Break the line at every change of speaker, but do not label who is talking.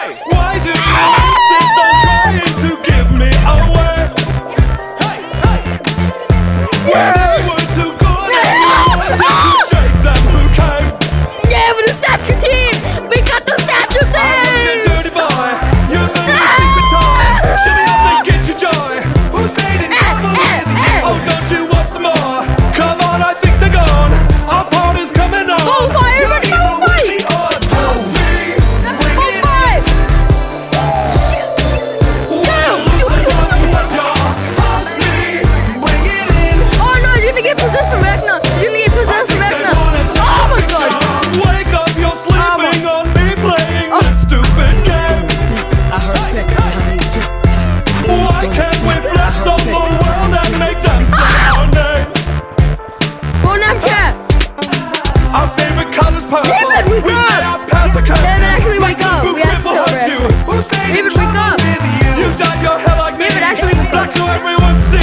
Hey, why do you insist on trying to give me away? Hey, hey. When you were too good and you wanted to shake them, who came?
Yeah, with the statue team! We got the statue team!
I was a dirty boy. You're the new secret toy. Show me how they get you joy. Who's staying in trouble with you? Oh, don't you want some more? Come on, I think they're gone. Our party's coming on.
Go fight, everybody, go fight! Oh no, you're gonna get possessed from Vecna. You're gonna get possessed from Vecna. Oh my god.
Wake up, you're sleeping on me playing this stupid game.
I heard
Why can't we flex on the world and make them say our name?
Go Snapchat.
Our favorite color's purple.
David, wake
We stay
up.
out past the curtain.
David, actually wake up. We have to celebrate.
You
David, wake up.
dyed your hair like me.
David, actually wake up.
Black so everyone sees.